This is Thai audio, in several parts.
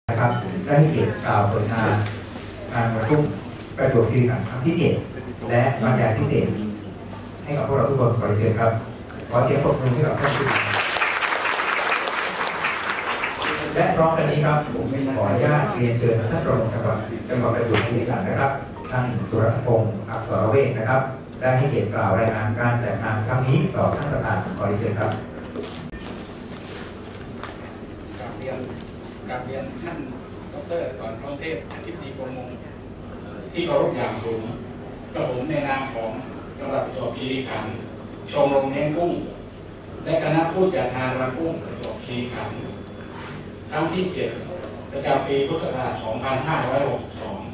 นะครับได้ให้เกียรติกล่าวผลงานกระตุ้นประจวบคีรีขันธ์ครั้งที่7และบรรยายพิเศษให้กับพวกเราทุกคนขอเชิญครับขอเสียงปรบมือให้กับท่านผู้และพร้อมกันนี้ครับผมขออนุญาตเรียนเชิญท่านรองจังหวัดประจวบคีรีขันธ์นะครับท่านสุรัตน์พงศ์อักษรเวชนะครับได้ให้เกียรติกล่าวรายงานการจัดงานครั้งนี้ต่อท่านประธานขอเชิญครับกราบเรียนท่านดร.สอนพร้อมเทพอธิบดีกรมที่เคารพอย่างสูงกระผมในนามของจังหวัดประจวบคีรีขันธ์ชมรมเลี้ยงกุ้งและคณะผู้จัดงานวันกุ้งประจวบคีรีขันธ์ครั้งที่7ประจำปีพุทธศักราช 2562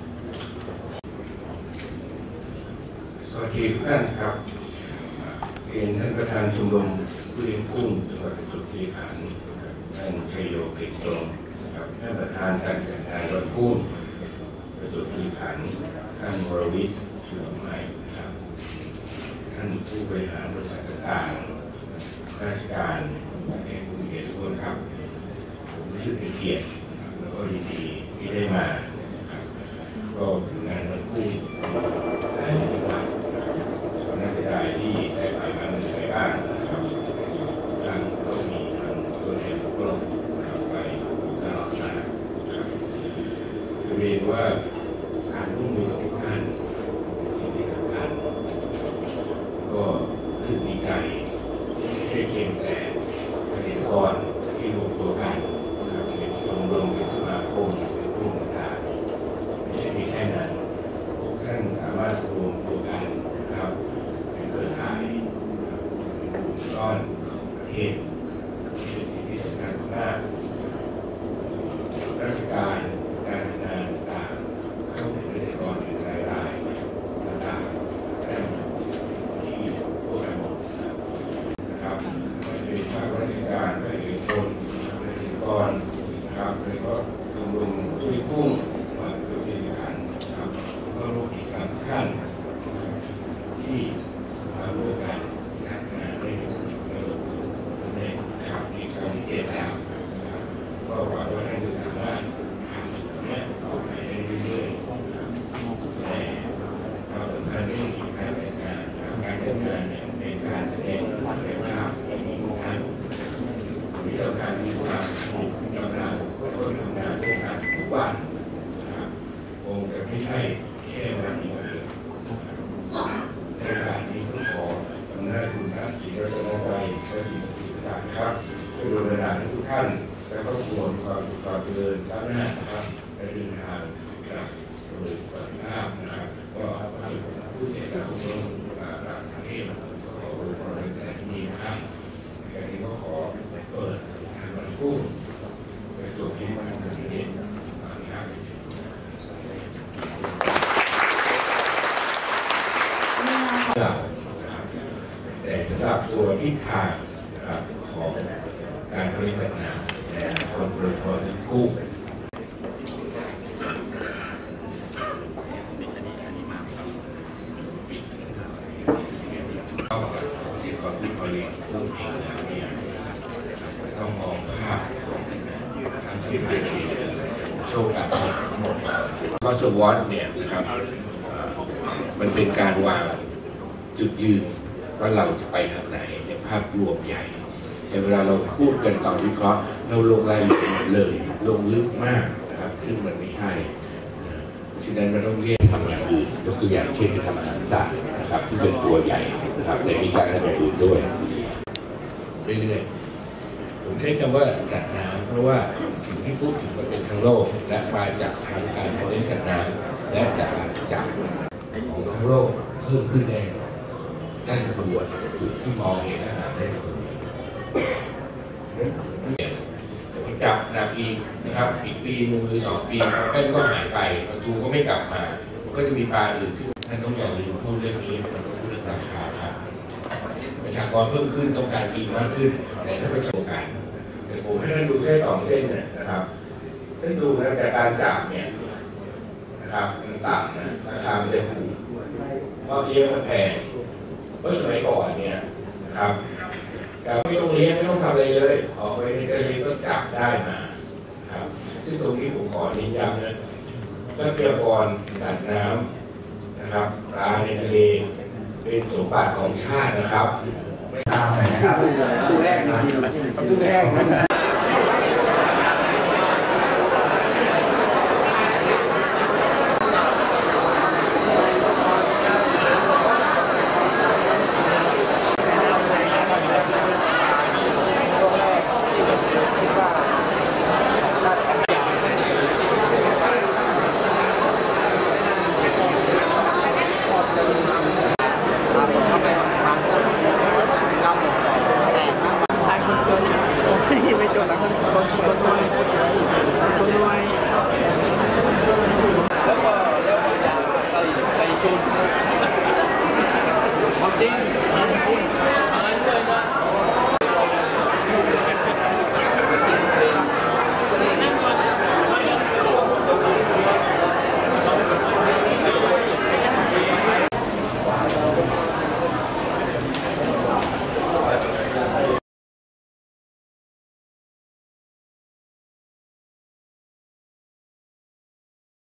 สวัสดีทุกท่านครับเรียนท่านประธานชมรมผู้เลี้ยงกุ้งจังหวัดประจวบคีรีขันธ์ท่านชัยโยกฤษตรงครับท่านประธานการจัดงานวันกุ้งประจวบคีรีขันธ์ท่านวรวิทย์สุวรรณไม้ครับท่านผู้บริหารบริษัทต่างๆราชการและผู้มีเกียรติทุกคนครับผมรู้สึกเป็นเกียรติแล้วก็ยินดีที่ได้มาก็คืองานวันกุ้งได้ดีมากนะครับน่าเสียดายที่ได้ไปมาเมืองไทยบ้างนะครับทางก็มีทางตัวแทนผู้ลงไปตลอดมาครับเรียนว่าการร่วมมือกับทุกท่านสิ่งที่สำคัญก็คือดีใจไม่ใช่เพียงแต่เกษตรกรที่รวมตัวกันนะครับเป็นชมรมเป็นสมาคมเป็นกลุ่มต่างๆไม่ใช่มีแค่นั้นทุกท่านสามารถรวมตัวกันนะครับเป็นเครือข่ายเป็นกลุ่มก้อนของประเทศเป็นสิ่งที่สำคัญมากราชการการงานต่างๆเข้าถึงเกษตรกรเป็นรายๆต่างๆได้ที่พวกกันหมดนะครับไม่ว่าจะเป็นภาคราชการภาคเอกชนเกษตรกรนะครับโดยเฉพาะชมรมผู้เลี้ยงกุ้งมาประจวบคีรีขันธ์นะครับก็ร่วมกิจกรรมทุกท่านที่มาร่วมกันจัดงานได้ประสบสำเร็จนะครับในครั้งที่7แล้วนะครับก็หวังว่าท่านจะสามารถทำสิ่งนี้ต่อไปได้เรื่อยๆแต่ความสำคัญเรื่องการจัดงานการจัดงานเนี่ยเป็นการแสดงศักยภาพของทุกท่านที่สำคัญคือความมีกำลังก็ต้องทำงานร่วมกันทุกวันนะครับคงจะไม่ใช่แค่วันนี้วันเดียวในขณะนี้ก็ขออำนาจคุณพระศรีรัตนตรัยและสิ่งศักดิ์สิทธิ์ต่างๆครับช่วยดลบันดาลให้ทุกท่านและครอบครัวมีความสุขความเจริญก้าวหน้านะครับและเดินทางกลับโดยปลอดภัยนะครับก็ผู้เสียสละของเราต่างประเทศก็ขออวยพรในแต่ที่นี้นะครับในการนี้ก็ขอเปิดงานวันกุ้งประจวบคีรีขันธ์ครั้งที่7นะครับแต่สำหรับตัวทิศทางนะครับของการบริหารน้ำและความบริหารกุ้งก็เสียความที่เขาเรียนกุ้งเองแล้วเนี่ยต้องมองภาพของทางสังคมโชว์การทั้งหมดก็สวอตเนี่ยนะครับมันเป็นการวางจุดยืนว่าเราจะไปทางไหนในภาพรวมใหญ่แต่เวลาเราพูดกันตอนวิเคราะห์เราลงรายละเอียดเลยลงลึกมากนะครับซึ่งมันไม่ใช่เพราะฉะนั้นมันต้องเรียกทำอย่างอื่นยกตัวอย่างเช่นทำอาหารสัตว์นะครับที่เป็นตัวใหญ่นะครับแต่มีการทำอย่างอื่นด้วยเรื่อยๆผมใช้คำว่าสัตว์น้ำเพราะว่าสิ่งที่พูดถึงมันเป็นทั้งโลกและมาจากทางการบริหารสัตว์น้ำและจากของทั้งโลกเพิ่มขึ้นแน่นั่นคือจุดที่มองเห็นอาหารได้จะกลับนาอีกนะครับอีกปีหนึ่งหรือ2 ปีแป้นก็หายไปปลาทูก็ไม่กลับมาก็จะมีปลาอื่นที่ท่านต้องอย่าลืมพูดเรื่องนี้มันต้องพูดเรื่องราคาครับประชากรเพิ่มขึ้นต้องการกินมากขึ้นแต่ถ้าประชากรแต่ผมให้ท่านดูแค่2 เส้นเนี่ยนะครับท่านดูนะแต่การจับเนี่ยนะครับมันต่ำนะราคามันได้ถูกเพราะเลี้ยงมันแพงเพราะสมัยก่อนเนี่ยนะครับแต่ไม่ต้องเลี้ยงไม่ต้องทำอะไรเลยออกไปในทะเลก็จับได้มาครับซึ่งตรงนี้ผมพยากรสัตว์น้ำนะครับปลาในทะเลเป็นสมบัติของชาตินะครับตามไปนะครับตู้แรกจริงๆตู้แรก